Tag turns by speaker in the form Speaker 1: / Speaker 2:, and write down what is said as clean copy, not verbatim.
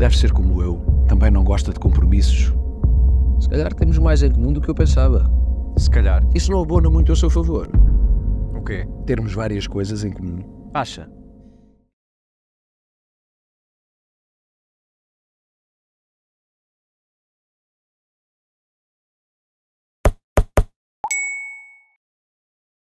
Speaker 1: Deve ser como eu. Também não gosta de compromissos.
Speaker 2: Se calhar temos mais em comum do que eu pensava.
Speaker 3: Se calhar.
Speaker 2: Isso não abona muito a seu favor.
Speaker 3: O quê?
Speaker 1: Termos várias coisas em comum.
Speaker 3: Acha?